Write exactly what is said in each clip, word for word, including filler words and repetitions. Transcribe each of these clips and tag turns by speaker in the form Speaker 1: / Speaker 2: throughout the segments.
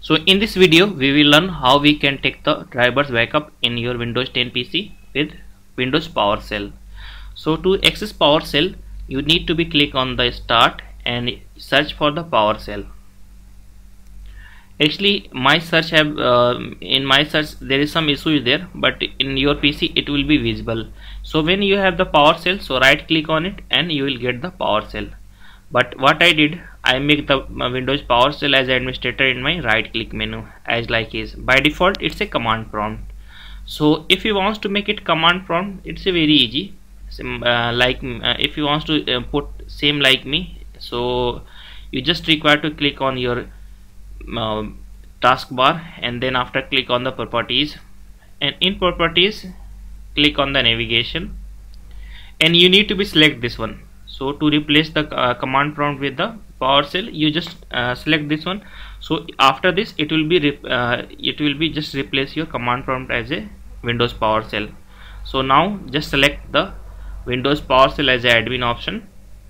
Speaker 1: So in this video we will learn how we can take the drivers backup in your Windows ten P C with Windows Powershell. So to access Powershell, you need to be click on the start and search for the Powershell. Actually my search have uh, in my search there is some issue there, but in your P C it will be visible. So when you have the Powershell, so right click on it and you will get the Powershell. But what I did, I make the Windows Powershell as administrator in my right click menu as like is. By default it's a command prompt. So if you want to make it command prompt, it's a very easy. Uh, like uh, if you want to uh, put same like me, so you just require to click on your uh, taskbar and then after click on the properties, and in properties click on the navigation, and you need to be select this one. So to replace the uh, command prompt with the Powershell, you just uh, select this one. So after this it will be uh, it will be just replace your command prompt as a Windows Powershell. So now just select the Windows Powershell as a admin option.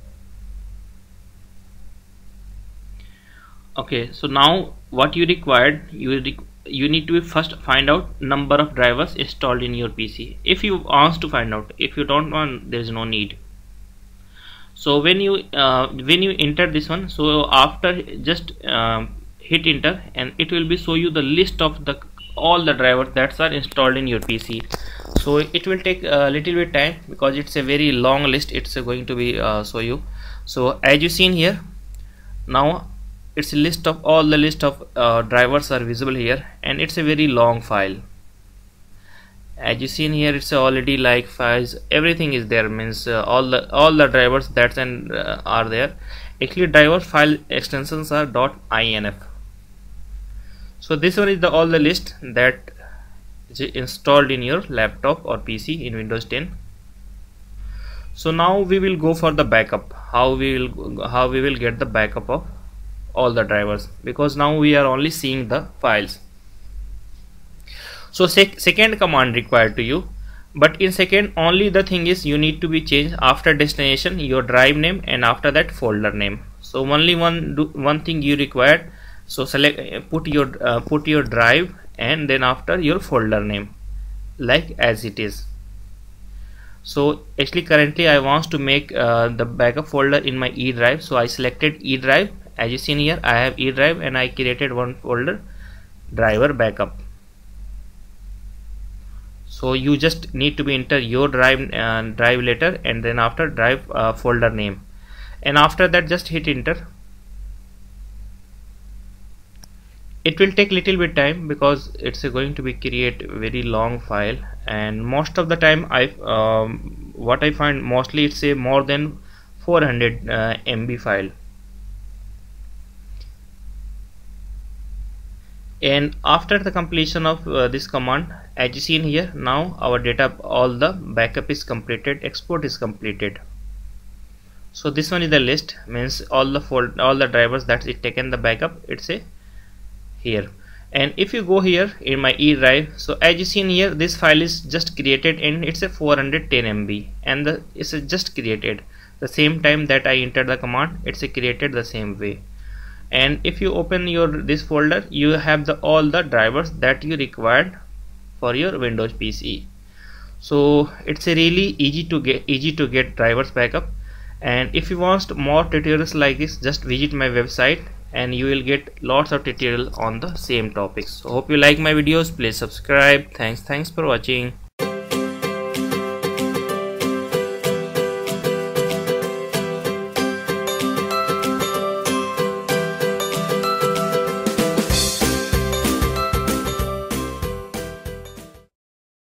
Speaker 1: Okay, so now what you required, you re you need to first find out number of drivers installed in your P C. If you want to find out, if you don't want, there is no need. So when you uh, when you enter this one, so after just uh, hit enter and it will be show you the list of the all the drivers that are installed in your P C. So it will take a little bit time because it's a very long list. It's going to be uh, show you. So as you seen here, now it's a list of all the list of uh, drivers are visible here, and it's a very long file. As you seen here, it's already like files, everything is there, means uh, all the all the drivers that's and uh, are there. Actually driver file extensions are .inf. So this one is the all the list that is installed in your laptop or P C in Windows ten. So now we will go for the backup, how we will how we will get the backup of all the drivers, because now we are only seeing the files. So sec second command required to you, but in second only the thing is you need to be changed after destination your drive name and after that folder name. So only one do, one thing you required. So select put your uh, put your drive and then after your folder name like as it is. So actually currently I want to make uh, the backup folder in my E drive, so I selected E drive. As you seen here, I have E drive and I created one folder, driver backup. So you just need to be enter your drive uh, drive letter and then after drive uh, folder name, and after that just hit enter. It will take little bit time because it's going to be create very long file, and most of the time I um, what I find mostly it's a more than four hundred uh, M B file. And after the completion of uh, this command, as you seen here, now our data, all the backup is completed, export is completed. So this one is the list, means all the fold all the drivers that it taken the backup, it's a here. And if you go here in my E drive, so as you seen here, this file is just created and it's a four hundred ten M B, and the it's a just created the same time that I entered the command, it's a created the same way. And if you open your this folder, you have the all the drivers that you required for your Windows P C. So it's a really easy to get easy to get drivers backup. And if you want more tutorials like this, just visit my website and you will get lots of tutorial on the same topics. So hope you like my videos. Please subscribe. Thanks thanks for watching.